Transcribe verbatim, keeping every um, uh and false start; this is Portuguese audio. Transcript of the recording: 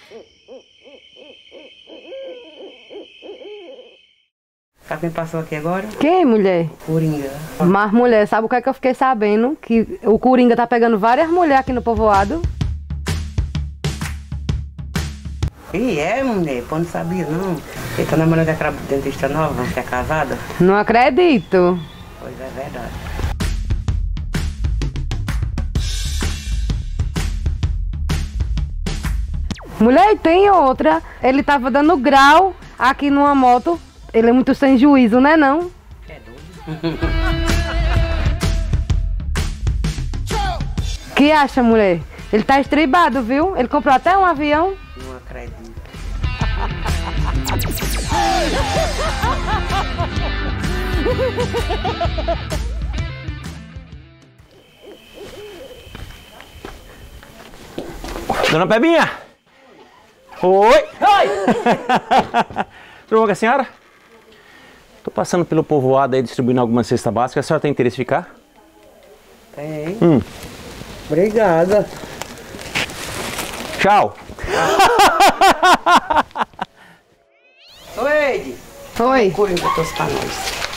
Sabe quem passou aqui agora? Quem, mulher? Coringa. Mas, mulher, sabe o que é que eu fiquei sabendo? Que o Coringa tá pegando várias mulheres aqui no povoado. E é, mulher, pô, não sabia não. Ele tá namorando aquela dentista nova, que é casada? Não acredito. Pois é, verdade. Mulher, e tem outra. Ele tava dando grau aqui numa moto. Ele é muito sem juízo, né não? É doido. Que acha, mulher? Ele tá estribado, viu? Ele comprou até um avião. Não acredito. Dona Pebinha! Oi! Oi! Tudo bom com a senhora? Tô passando pelo povoado aí distribuindo algumas cestas básicas. A senhora tem interesse em ficar? Tem. Hum. Obrigada. Tchau! Oi, Ed. Oi. Coringa trouxe pra nós.